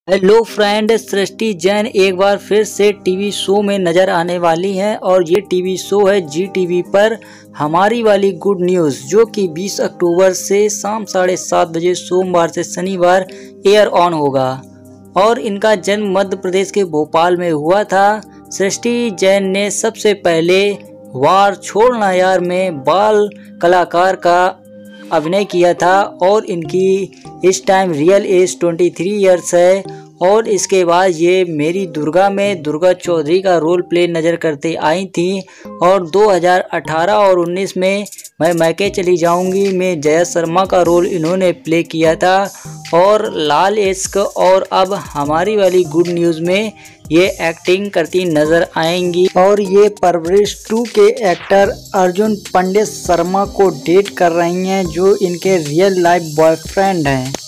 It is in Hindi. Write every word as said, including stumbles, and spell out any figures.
हेलो फ्रेंड, सृष्टि जैन एक बार फिर से टीवी शो में नज़र आने वाली हैं और ये टीवी शो है जी टीवी पर हमारी वाली गुड न्यूज़, जो कि बीस अक्टूबर से शाम साढ़े सात बजे सोमवार से शनिवार एयर ऑन होगा। और इनका जन्म मध्य प्रदेश के भोपाल में हुआ था। सृष्टि जैन ने सबसे पहले वार छोड़ना यार में बाल कलाकार का अभिनय किया था और इनकी इस टाइम रियल एज तेईस इयर्स है। और इसके बाद ये मेरी दुर्गा में दुर्गा चौधरी का रोल प्ले नज़र करते आई थी। और दो हज़ार अठारह और उन्नीस में मैं मैके चली जाऊंगी में जया शर्मा का रोल इन्होंने प्ले किया था। और लाल इश्क और अब हमारी वाली गुड न्यूज़ में ये एक्टिंग करती नजर आएंगी। और ये परवरिश टू के एक्टर अर्जुन पंडित शर्मा को डेट कर रही हैं, जो इनके रियल लाइफ बॉयफ्रेंड हैं।